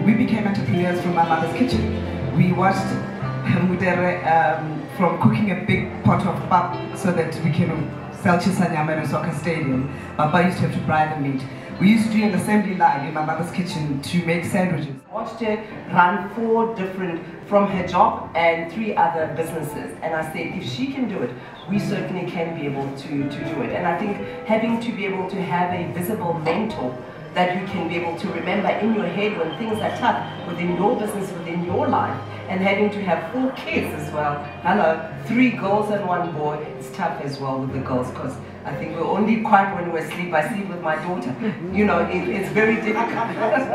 We became entrepreneurs from my mother's kitchen. We watched Mudere from cooking a big pot of pap so that we can sell chisanyama at a soccer stadium. Papa used to have to brine the meat. We used to do an assembly line in my mother's kitchen to make sandwiches. I watched her run 4 different, from her job and 3 other businesses. And I said, if she can do it, we certainly can be able to do it. And I think having to be able to have a visible mentor that you can be able to remember in your head when things are tough within your business, within your life, and having to have 4 kids as well. Hello, 3 girls and 1 boy. It's tough as well with the girls because I think we're only quiet when we're asleep. I sleep with my daughter. You know, it's very difficult.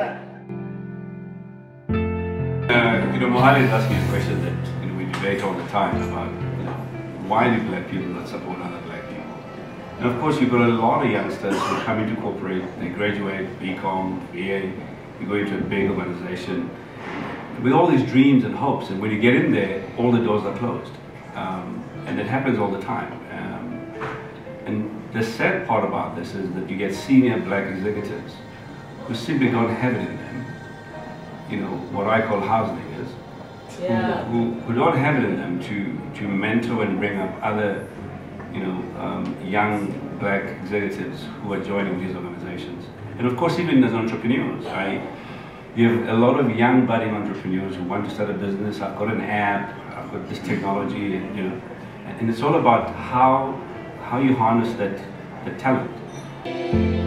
Mohali is asking a question that we debate all the time about why do black people not support other black people? And of course, you've got a lot of youngsters who come into corporate, they graduate BCom, BA, you go into a big organization with all these dreams and hopes, and when you get in there, all the doors are closed. And it happens all the time. And the sad part about this is that you get senior black executives who simply don't have it in them. What I call house niggas, who don't have it in them to mentor and bring up other young black executives who are joining these organizations. And of course, even as entrepreneurs, you have a lot of young budding entrepreneurs who want to start a business. I've got an app, I've got this technology, and it's all about how you harness that talent.